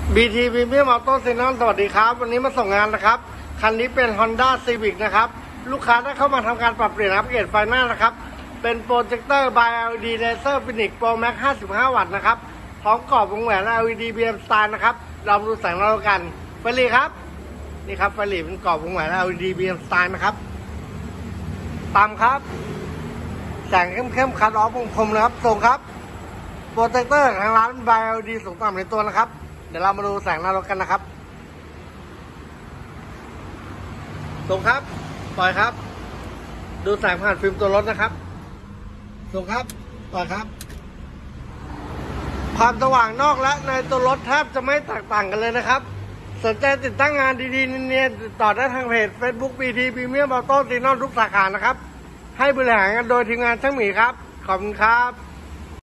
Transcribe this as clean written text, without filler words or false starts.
BT Premium Auto Xenon สวัสดีครับวันนี้มาส่งงานนะครับคันนี้เป็น Honda Civic นะครับลูกค้าได้เข้ามาทำการปรับเปลี่ยนอัปเกรดไฟหน้านะครับเป็นโปรเจคเตอร์ by LED Laser Phoenix Pro Max 55 วัตต์นะครับพร้อมกรอบวงแหวน LED BM Style นะครับเรามาดูแสงเรากันไฟหลีครับนี่ครับไฟหลีเป็นกรอบวงแหวน LED BM Style นะครับตามครับแสงเข้มคัดออฟคมนะครับส่งครับโปรเจคเตอร์ทางร้าน by LED สูงต่ำในตัวนะครับเดี๋ยวเรามาดูแสงหน้ารถกันนะครับส่งครับปล่อยครับดูแสงผ่านฟิล์มตัวรถนะครับส่งครับปล่อยครับความสว่างนอกและในตัวรถแทบจะไม่แตกต่างกันเลยนะครับสนใจติดตั้งงานดีๆเนียนๆติดต่อได้ทางเพจ Facebook BT Premium Auto Xenon ทุกสาขานะครับให้บริหารกันโดยทีมงานช่างหมีครับขอบคุณครับ